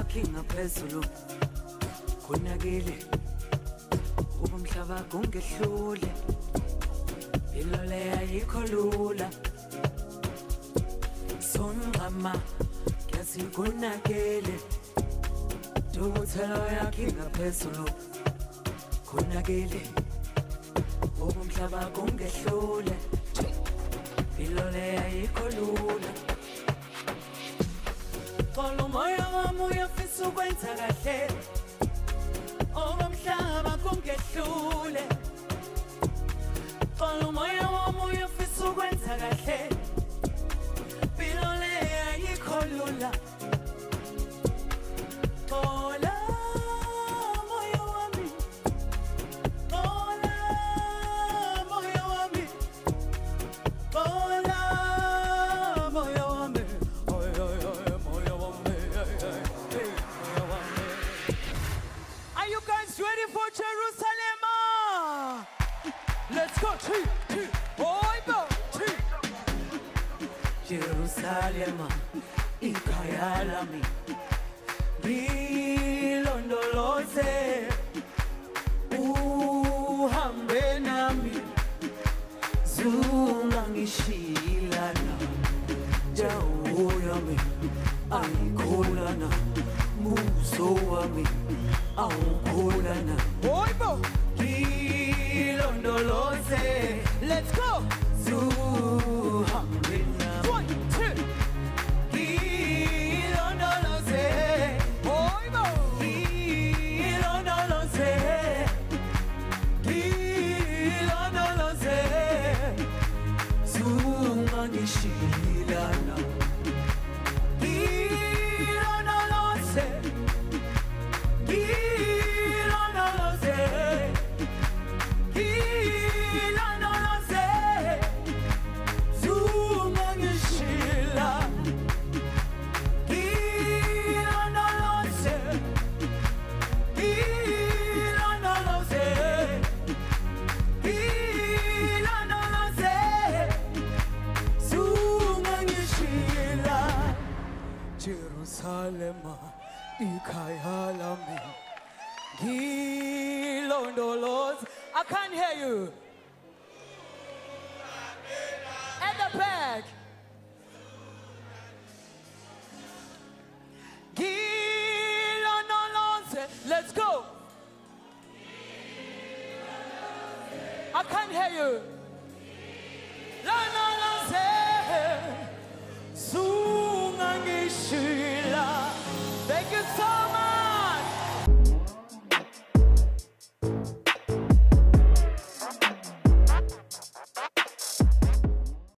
yakhe ngaphezulu kunakile ubumhlaba kungehlule impilo le ayikho lula sonqama yazi kunakile Dukuthelo yakhe ngaphezulu kunakile ubumhlaba kungehlule impilo le ayikho lula Xolo moya wami uyafisa ukwenza kahle Omhlaba kungehlule Xolo moya wami uyafisa ukwenza kahle Impilo le ayikho lula Xola moya wami Xola moya wami Xola moya wami Are you guys ready for Jerusalem? Let's go, Jerusalem, ikhaya lami, ngilondoloze, uhambe nami, zungangishilana, jawu yami, ayikholana, buso wami, awukholana. Ngilondoloze, let's go. Zuhambe nami. 1, 2. Ngilondoloze, ngilondoloze, ngilondoloze, zungangishilana. Ngilondoloze, ngilondoloze, ngilondoloze, zungangishilana. Jerusalem, ikhaya lami, ngilondoloze. I can't hear you. At the back. Ngilondoloze. Let's go. I can't hear you. Londoloze. Zungangishila. Thank you so